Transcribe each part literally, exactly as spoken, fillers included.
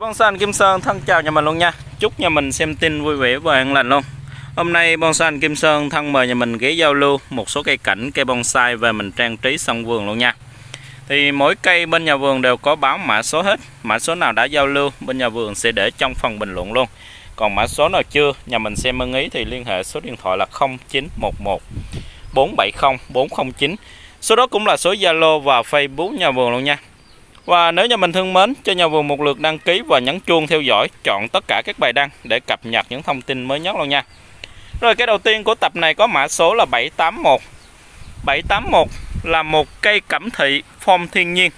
Bonsai anh Kim Sơn thân chào nhà mình luôn nha. Chúc nhà mình xem tin vui vẻ và an lành luôn. Hôm nay Bonsai anh Kim Sơn thân mời nhà mình ghé giao lưu một số cây cảnh, cây bonsai về mình trang trí sân vườn luôn nha. Thì mỗi cây bên nhà vườn đều có báo mã số hết. Mã số nào đã giao lưu bên nhà vườn sẽ để trong phần bình luận luôn. Còn mã số nào chưa, nhà mình xem ưng ý thì liên hệ số điện thoại là không chín một một bốn bảy không bốn không chín. Số đó cũng là số Zalo và Facebook nhà vườn luôn nha. Và nếu nhà mình thương mến, cho nhà vườn một lượt đăng ký và nhấn chuông theo dõi, chọn tất cả các bài đăng để cập nhật những thông tin mới nhất luôn nha. Rồi cái đầu tiên của tập này có mã số là bảy tám một. bảy tám một là một cây cẩm thị form thiên nhiên.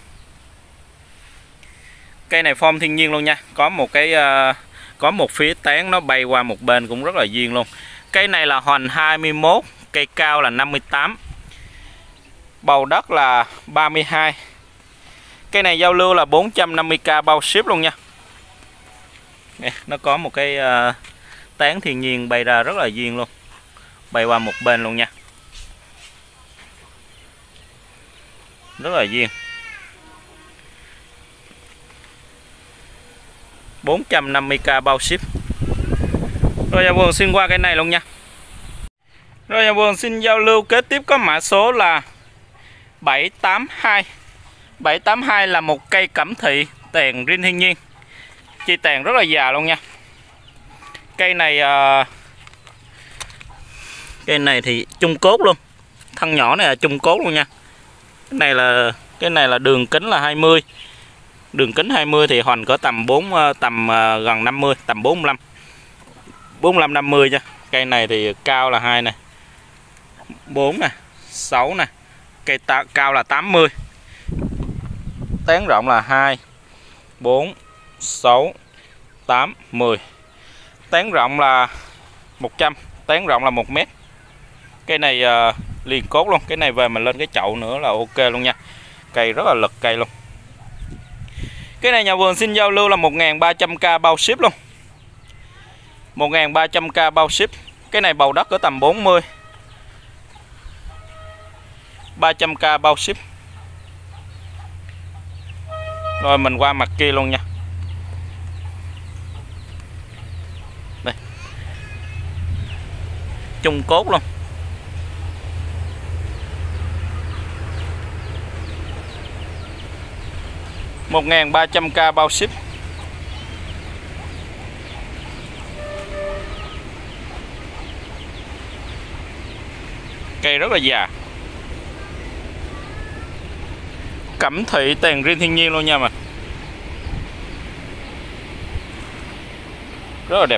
Cây này form thiên nhiên luôn nha. Có một cái uh, có một phía tán nó bay qua một bên cũng rất là duyên luôn. Cây này là hoành hai mươi mốt, cây cao là năm mươi tám. Bầu đất là ba mươi hai. Cây này giao lưu là bốn trăm năm mươi k bao ship luôn nha. Nè, nó có một cái uh, tán thiên nhiên bay ra rất là duyên luôn. Bay qua một bên luôn nha. Rất là duyên. bốn trăm năm mươi k bao ship. Rồi nhà vườn xin qua cái này luôn nha. Rồi nhà vườn xin giao lưu kế tiếp có mã số là bảy tám hai. bảy tám hai là một cây cẩm thị tàn rin thiên nhiên. Chi tàn rất là già luôn nha. Cây này uh, cây này thì chung cốt luôn. Thân nhỏ này là chung cốt luôn nha. Cái này là cái này là đường kính là hai mươi. Đường kính hai mươi thì hoành có tầm bốn tầm uh, gần năm mươi, tầm bốn mươi lăm. bốn mươi lăm năm mươi nha. Cây này thì cao là hai nè. bốn nè, sáu nè. Cây ta, cao là tám mươi. Tán rộng là hai, bốn, sáu, tám, mười. Tán rộng là một trăm, tán rộng là một mét. Cây này uh, liền cốt luôn. Cái này về mình lên cái chậu nữa là ok luôn nha. Cây rất là lực cây luôn. Cái này nhà vườn xin giao lưu là một nghìn ba trăm k bao ship luôn. một nghìn ba trăm k bao ship. Cái này bầu đất ở tầm bốn mươi. ba trăm k bao ship. Rồi mình qua mặt kia luôn nha. Đây. Chung cốt luôn. một nghìn ba trăm k bao ship. Cây rất là già. Cẩm thị tàn rin thiên nhiên luôn nha mà. Rất là đẹp.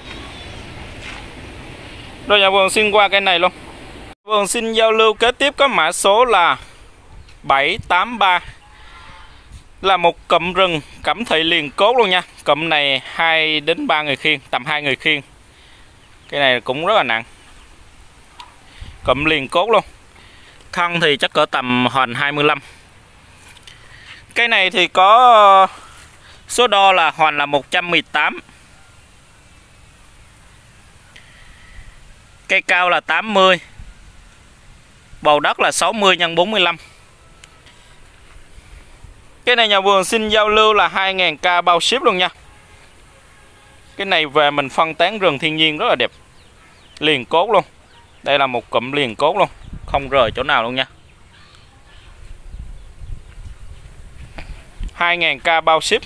Rồi nhà vườn xin qua cái này luôn. Vườn xin giao lưu kế tiếp có mã số là bảy tám ba. Là một cụm rừng cẩm thị liền cốt luôn nha. Cụm này hai đến ba người khiêng, tầm hai người khiêng. Cái này cũng rất là nặng. Cụm liền cốt luôn. Thân thì chắc cỡ tầm hoành hai mươi lăm. Cây này thì có số đo là hoành là một trăm mười tám. Cây cao là tám mươi. Bầu đất là sáu mươi nhân bốn mươi lăm. Cái này nhà vườn xin giao lưu là hai nghìn k bao ship luôn nha. Cái này về mình phân tán rừng thiên nhiên rất là đẹp. Liền cốt luôn. Đây là một cụm liền cốt luôn. Không rời chỗ nào luôn nha. hai nghìn k bao ship.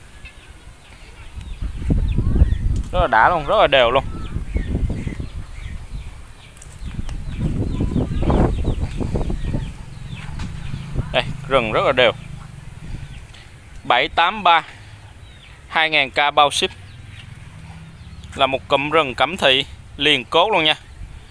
Rất là đã luôn, rất là đều luôn. Đây, rừng rất là đều. bảy tám ba. hai nghìn k bao ship. Là một cụm rừng cẩm thị liền cốt luôn nha.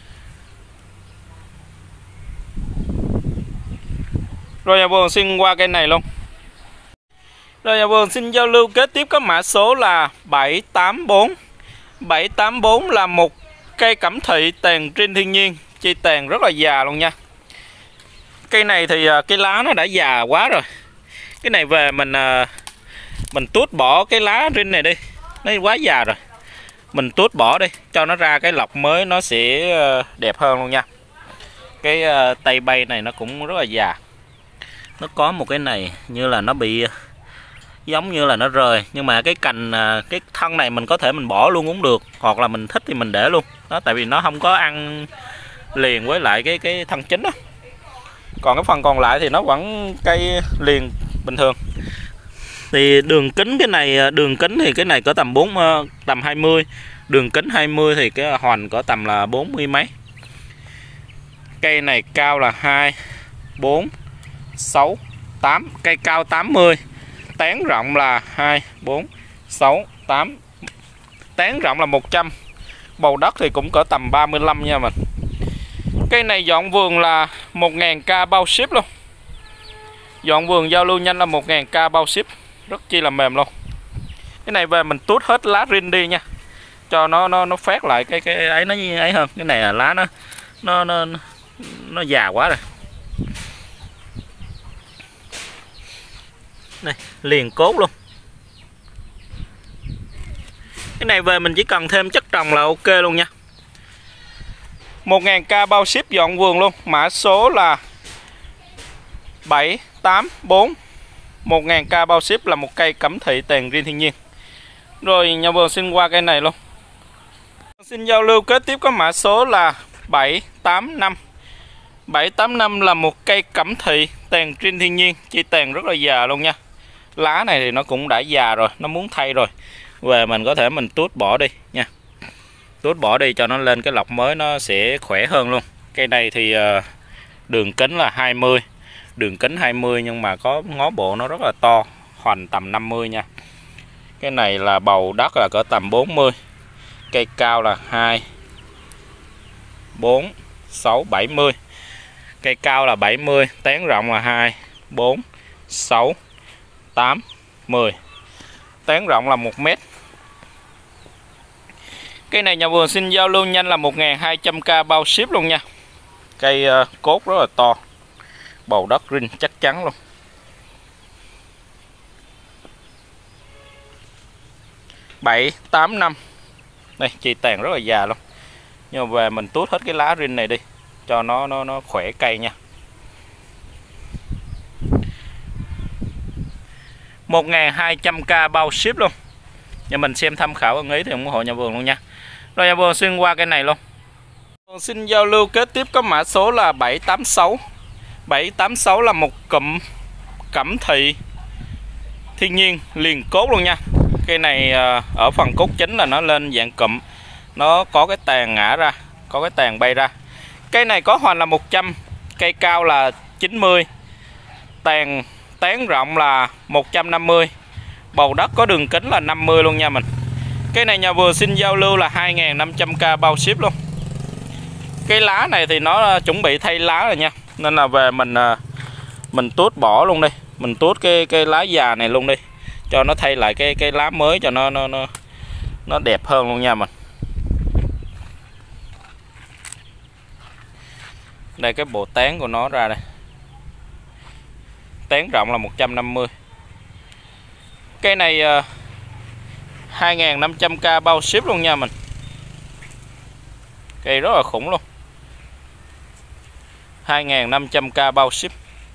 Rồi nhà vườn xin qua cây này luôn. Rồi nhà vườn xin giao lưu kế tiếp có mã số là bảy tám bốn. bảy tám bốn là một cây cẩm thị tàn rin thiên nhiên. Chi tàn rất là già luôn nha. Cây này thì cái lá nó đã già quá rồi. Cái này về mình mình tuốt bỏ cái lá rin này đi. Nó quá già rồi. Mình tuốt bỏ đi cho nó ra cái lọc mới, nó sẽ đẹp hơn luôn nha. Cái tay bay này nó cũng rất là già. Nó có một cái này như là nó bị giống như là nó rời. Nhưng mà cái cành cái thân này mình có thể mình bỏ luôn cũng được, hoặc là mình thích thì mình để luôn đó, tại vì nó không có ăn liền với lại cái cái thân chính đó. Còn cái phần còn lại thì nó vẫn cây liền bình thường. Thì đường kính cái này, đường kính thì cái này có tầm bốn tầm hai mươi, đường kính hai mươi thì cái hoành có tầm là bốn mươi mấy. Cây này cao là hai, bốn, sáu, tám, cây cao tám mươi, tán rộng là hai, bốn, sáu, tám, tán rộng là một trăm, bầu đất thì cũng cỡ tầm ba mươi lăm nha mình. Cây này dọn vườn là một nghìn k bao ship luôn. Dọn vườn giao lưu nhanh là một nghìn k bao ship, rất chi là mềm luôn. Cái này về mình tuốt hết lá rin đi nha, cho nó nó nó phát lại cái cái ấy nó như ấy hơn. Cái này là lá nó nó nó nó già quá rồi. Đây, liền cốt luôn. Cái này về mình chỉ cần thêm chất trồng là ok luôn nha. một nghìn k bao ship dọn vườn luôn. Mã số là bảy tám bốn. một nghìn k bao ship là một cây cẩm thị tàn riêng thiên nhiên. Rồi nhà vườn xin qua cây này luôn. Xin giao lưu kế tiếp có mã số là bảy tám năm. bảy tám năm là một cây cẩm thị tàn riêng thiên nhiên, chi tàn rất là già luôn nha. Lá này thì nó cũng đã già rồi, nó muốn thay rồi. Về mình có thể mình tuốt bỏ đi nha. Tuốt bỏ đi cho nó lên cái lọc mới nó sẽ khỏe hơn luôn. Cây này thì đường kính là hai mươi, đường kính hai mươi nhưng mà có ngó bộ nó rất là to, hoành tầm năm mươi nha. Cái này là bầu đất là cỡ tầm bốn mươi. Cây cao là hai, bốn, sáu, bảy mươi. Cây cao là bảy mươi, tán rộng là hai, bốn, sáu, tám, mười. Tán rộng là một mét. Cây này nhà vườn xin giao lưu nhanh là một nghìn hai trăm k bao ship luôn nha. Cây uh, cốt rất là to, bầu đất rin chắc chắn luôn. bảy tám năm. Đây, chi tàn rất là già luôn. Nhưng mà về mình tuốt hết cái lá rin này đi cho nó nó nó khỏe cây nha. một nghìn hai trăm k bao ship luôn. Nhà mình xem tham khảo ưng ý thì ủng hộ nhà vườn luôn nha. Rồi nhà vườn xin qua cái này luôn. Xin giao lưu kế tiếp có mã số là bảy tám sáu. bảy tám sáu là một cụm cẩm thị thiên nhiên liền cốt luôn nha. Cây này ở phần cốt chính là nó lên dạng cụm, nó có cái tàn ngã ra, có cái tàn bay ra. Cây này có hoành là một trăm, cây cao là chín mươi, tàn tán rộng là một trăm năm mươi, bầu đất có đường kính là năm mươi luôn nha mình. Cây này nhà vườn xin giao lưu là hai nghìn năm trăm k bao ship luôn. Cái lá này thì nó chuẩn bị thay lá rồi nha, nên là về mình mình tuốt bỏ luôn đi, mình tuốt cái cái lá già này luôn đi cho nó thay lại cái cái lá mới cho nó nó nó nó đẹp hơn luôn nha mình. Đây cái bộ tán của nó ra đây. Tán rộng là một trăm năm mươi. Cây này uh, hai nghìn năm trăm k bao ship luôn nha mình. Cây rất là khủng luôn. hai nghìn năm trăm k bao ship.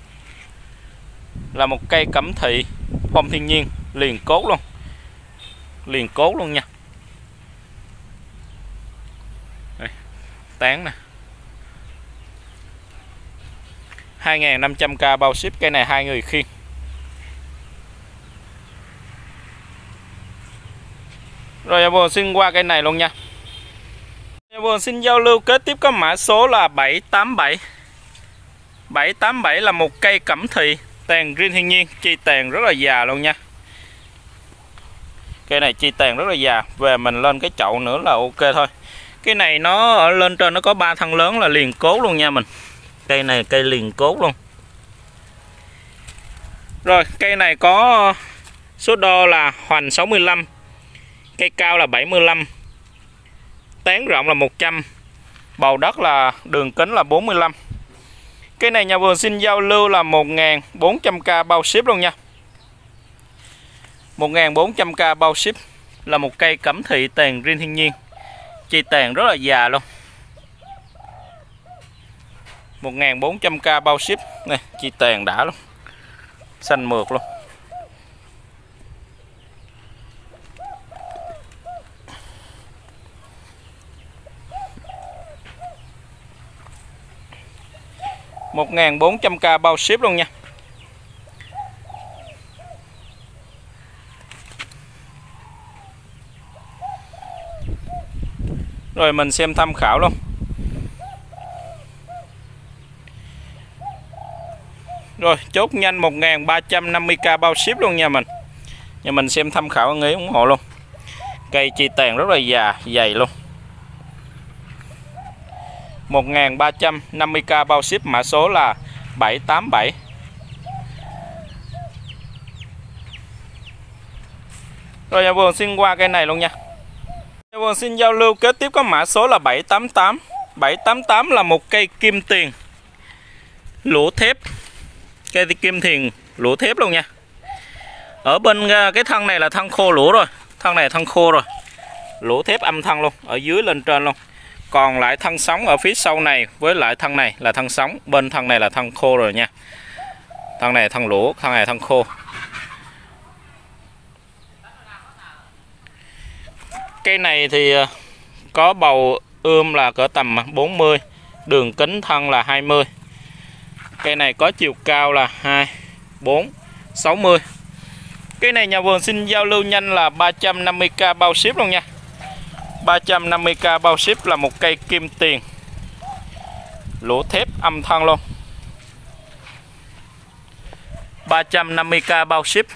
Là một cây cẩm thị phong thiên nhiên liền cốt luôn. Liền cốt luôn nha. Đây, tán nè. hai nghìn năm trăm k bao ship. Cây này hai người khiêng. Rồi nhà vườn xin qua cây này luôn nha. Nhà vườn xin giao lưu kế tiếp có mã số là bảy tám bảy. bảy tám bảy là một cây cẩm thị tàn riêng thiên nhiên, chi tàn rất là già luôn nha. Cây này chi tàn rất là già, về mình lên cái chậu nữa là ok thôi. Cái này nó ở lên trên nó có ba thân lớn là liền cốt luôn nha mình. Cây này cây liền cốt luôn. Rồi cây này có số đo là hoành sáu mươi lăm, cây cao là bảy mươi lăm, tán rộng là một trăm, bầu đất là đường kính là bốn mươi lăm. Cây này nhà vườn xin giao lưu là một nghìn bốn trăm k bao ship luôn nha. một nghìn bốn trăm k bao ship. Là một cây cẩm thị tàn riêng thiên nhiên, chi tàn rất là già luôn. một nghìn bốn trăm k bao ship. Này, chi tàn đã luôn, xanh mượt luôn. một nghìn bốn trăm k bao ship luôn nha. Rồi mình xem tham khảo luôn. Rồi chốt nhanh một nghìn ba trăm năm mươi k bao ship luôn nha mình. Nhà mình xem tham khảo ưng ý ủng hộ luôn. Cây chi tàn rất là già, dày luôn. một nghìn ba trăm năm mươi k bao ship, mã số là bảy tám bảy. Rồi nhà vườn xin qua cây này luôn nha. Nhà vườn xin giao lưu kế tiếp có mã số là bảy tám tám. bảy tám tám là một cây kim tiền lũa thép. Cây kim tiền lũa thép luôn nha. Ở bên cái thân này là thân khô lũa rồi. Thân này là thân khô rồi. Lũa thép âm thân luôn, ở dưới lên trên luôn. Còn lại thân sống ở phía sau này với lại thân này là thân sống, bên thân này là thân khô rồi nha. Thân này là thân lũa, thân này là thân khô. Cây này thì có bầu ươm là cỡ tầm bốn mươi, đường kính thân là hai mươi. Cây này có chiều cao là hai, bốn, sáu mươi. Cây này nhà vườn xin giao lưu nhanh là ba trăm năm mươi k bao ship luôn nha. ba trăm năm mươi k bao ship là một cây kim tiền lũa thép âm thân luôn. ba trăm năm mươi k bao ship.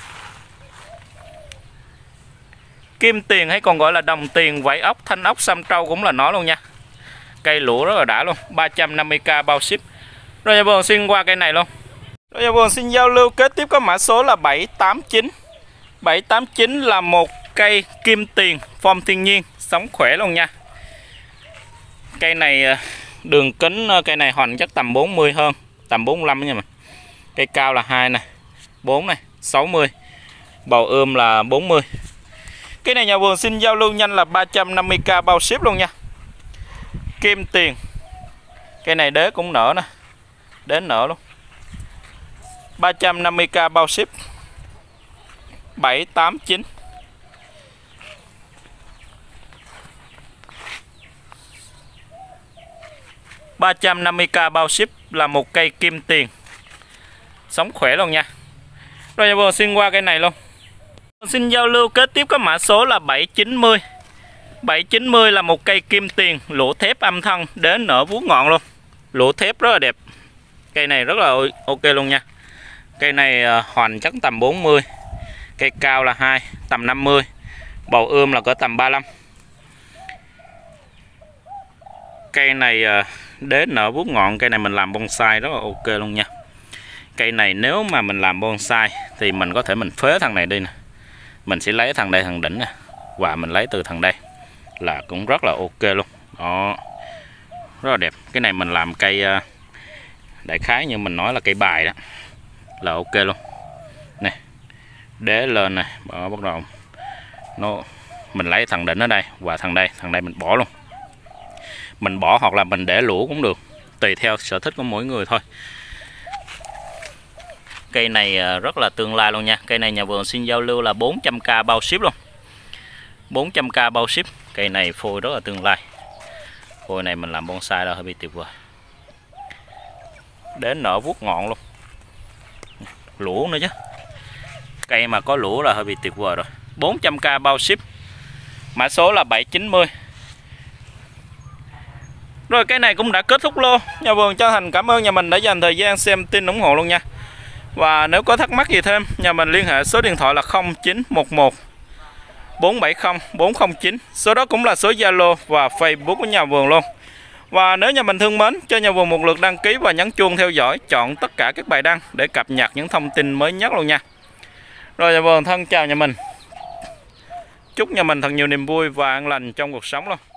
Kim tiền hay còn gọi là đồng tiền, vảy ốc, thanh ốc, xăm trâu cũng là nó luôn nha. Cây lũa rất là đã luôn. ba trăm năm mươi k bao ship. Rồi nhà vườn xin qua cây này luôn. Rồi nhà vườn xin giao lưu kế tiếp có mã số là bảy tám chín. bảy tám chín là một cây kim tiền form thiên nhiên, sống khỏe luôn nha. Cây này đường kính cây này hoành chắc tầm bốn mươi hơn, tầm bốn mươi lăm nha mình. Cây cao là hai này, bốn này, sáu mươi. Bầu ươm là bốn mươi. Cái này nhà vườn xin giao lưu nhanh là ba trăm năm mươi k bao ship luôn nha. Kim tiền. Cây này đế cũng nở nè. Đế nở luôn. ba trăm năm mươi k bao ship. bảy tám chín. ba trăm năm mươi k bao ship là một cây kim tiền sống khỏe luôn nha. Rồi nhà vườn xin qua cây này luôn. Xin giao lưu kế tiếp có mã số là bảy chín mươi. bảy chín mươi là một cây kim tiền lũa thép âm thân, đến nở vuốt ngọn luôn. Lũa thép rất là đẹp. Cây này rất là ok luôn nha. Cây này hoành chắc tầm bốn mươi. Cây cao là hai, tầm năm mươi. Bầu ươm là cỡ tầm ba mươi lăm. Cây này đến nở vuốt ngọn, cây này mình làm bonsai rất là ok luôn nha. Cây này nếu mà mình làm bonsai thì mình có thể mình phế thằng này đi nè. Mình sẽ lấy thằng đây thằng đỉnh nè, và mình lấy từ thằng đây là cũng rất là ok luôn. Đó, rất là đẹp. Cái này mình làm cây đại khái như mình nói là cây bài đó, là ok luôn. Này, đế lên này, bỏ bắt đầu nó mình lấy thằng đỉnh ở đây và thằng đây, thằng đây mình bỏ luôn. Mình bỏ hoặc là mình để lũa cũng được, tùy theo sở thích của mỗi người thôi. Cây này rất là tương lai luôn nha. Cây này nhà vườn xin giao lưu là bốn trăm k bao ship luôn. bốn trăm k bao ship. Cây này phôi rất là tương lai. Phôi này mình làm bonsai là hơi bị tuyệt vời. Đến nở vuốt ngọn luôn. Lũa nữa chứ. Cây mà có lũa là hơi bị tuyệt vời rồi. bốn trăm k bao ship. Mã số là bảy chín mươi. Rồi cái này cũng đã kết thúc lô. Nhà vườn chân thành cảm ơn nhà mình đã dành thời gian xem tin ủng hộ luôn nha. Và nếu có thắc mắc gì thêm, nhà mình liên hệ số điện thoại là không chín một một bốn bảy không bốn không chín. Số đó cũng là số Zalo và Facebook của nhà vườn luôn. Và nếu nhà mình thương mến, cho nhà vườn một lượt đăng ký và nhấn chuông theo dõi, chọn tất cả các bài đăng để cập nhật những thông tin mới nhất luôn nha. Rồi nhà vườn thân chào nhà mình. Chúc nhà mình thật nhiều niềm vui và an lành trong cuộc sống luôn.